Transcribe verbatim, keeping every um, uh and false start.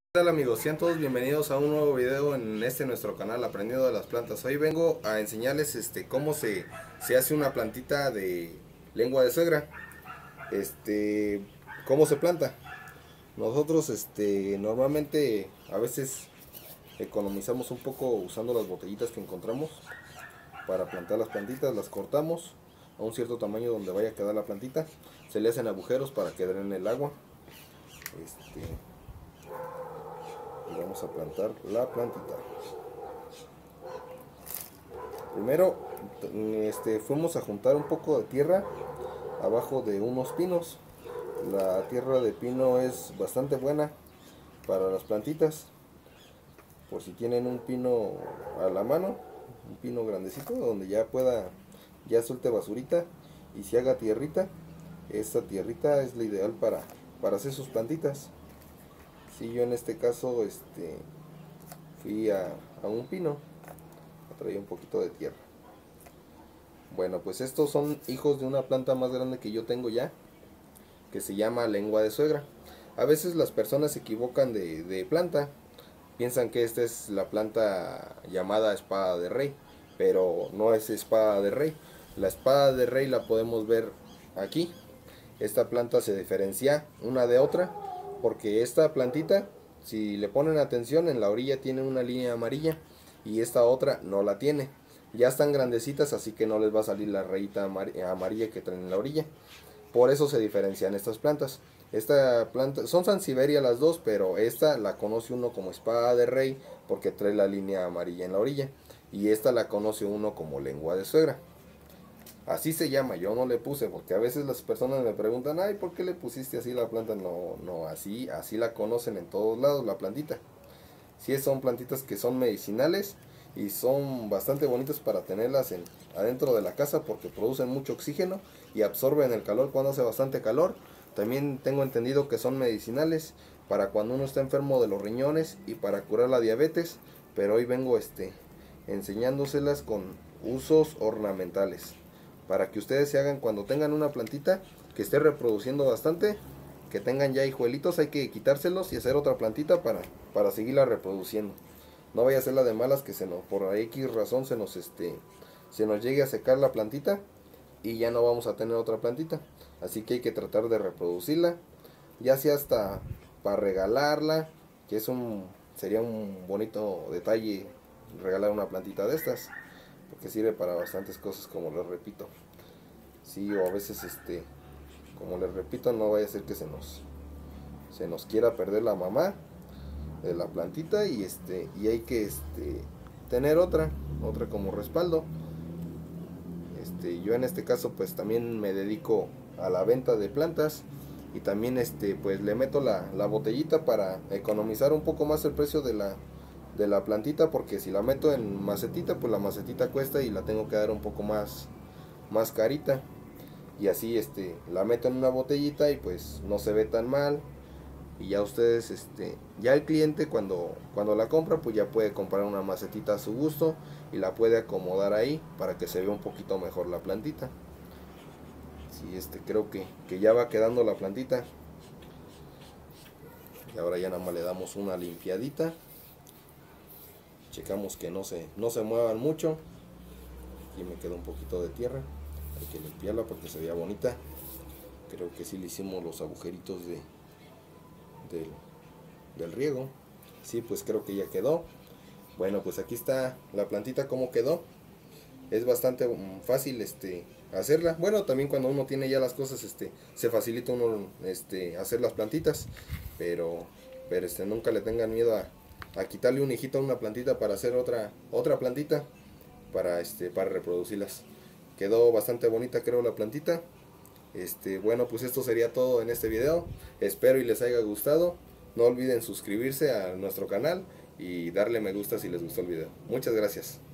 ¿Qué tal, amigos? Sean todos bienvenidos a un nuevo video en este nuestro canal Aprendiendo de las Plantas. Hoy vengo a enseñarles este cómo se, se hace una plantita de lengua de suegra. Este, cómo se planta. Nosotros este normalmente a veces economizamos un poco usando las botellitas que encontramos para plantar las plantitas, las cortamos a un cierto tamaño donde vaya a quedar la plantita. Se le hacen agujeros para que drene el agua. Este, y vamos a plantar la plantita. Primero este, fuimos a juntar un poco de tierra abajo de unos pinos. La tierra de pino es bastante buena para las plantitas. Por si tienen un pino a la mano, un pino grandecito donde ya pueda, ya suelte basurita y si haga tierrita, esta tierrita es la ideal para, para hacer sus plantitas. Si yo en este caso este fui a, a un pino, traía un poquito de tierra. Bueno, pues estos son hijos de una planta más grande que yo tengo ya, que se llama lengua de suegra. A veces las personas se equivocan de, de planta, piensan que esta es la planta llamada espada de rey, pero no es espada de rey. La espada de rey la podemos ver aquí. Esta planta se diferencia una de otra porque esta plantita, si le ponen atención, en la orilla tiene una línea amarilla y esta otra no la tiene. Ya están grandecitas, así que no les va a salir la rayita amarilla que traen en la orilla. Por eso se diferencian estas plantas. Esta planta son sansevieria las dos, pero esta la conoce uno como espada de rey porque trae la línea amarilla en la orilla, y esta la conoce uno como lengua de suegra. Así se llama, yo no le puse porque a veces las personas me preguntan, ay, ¿por qué le pusiste así la planta? No, no, así, así la conocen en todos lados la plantita. Sí, son plantitas que son medicinales y son bastante bonitas para tenerlas en, adentro de la casa porque producen mucho oxígeno y absorben el calor cuando hace bastante calor. También tengo entendido que son medicinales para cuando uno está enfermo de los riñones y para curar la diabetes, pero hoy vengo este enseñándoselas con usos ornamentales para que ustedes se hagan cuando tengan una plantita que esté reproduciendo bastante, que tengan ya hijuelitos, hay que quitárselos y hacer otra plantita para, para seguirla reproduciendo. No vaya a ser la de malas que se nos, por X razón se nos este se nos llegue a secar la plantita y ya no vamos a tener otra plantita. Así que hay que tratar de reproducirla, ya sea hasta para regalarla, que es un sería un bonito detalle regalar una plantita de estas, porque sirve para bastantes cosas, como les repito. Sí, o a veces este como les repito, no vaya a ser que se nos se nos quiera perder la mamá de la plantita y este y hay que este tener otra otra como respaldo. Este yo en este caso pues también me dedico a la venta de plantas y también este pues le meto la, la botellita para economizar un poco más el precio de la de la plantita, porque si la meto en macetita pues la macetita cuesta y la tengo que dar un poco más más carita, y así este la meto en una botellita y pues no se ve tan mal. Y ya ustedes, este, ya el cliente cuando, cuando la compra, pues ya puede comprar una macetita a su gusto y la puede acomodar ahí para que se vea un poquito mejor la plantita. Sí, este, creo que, que ya va quedando la plantita. Y ahora ya nada más le damos una limpiadita. Checamos que no se, no se muevan mucho. Aquí me queda un poquito de tierra. Hay que limpiarla porque se vea bonita. Creo que sí le hicimos los agujeritos de... Del, del riego. Sí, pues creo que ya quedó. Bueno, pues aquí está la plantita como quedó. Es bastante fácil este hacerla. Bueno, también cuando uno tiene ya las cosas este se facilita uno este hacer las plantitas, pero pero este nunca le tengan miedo a, a quitarle un hijito a una plantita para hacer otra otra plantita para este para reproducirlas. Quedó bastante bonita, creo, la plantita. Este, bueno, pues esto sería todo en este video. Espero y les haya gustado. No olviden suscribirse a nuestro canal y darle me gusta si les gustó el video. Muchas gracias.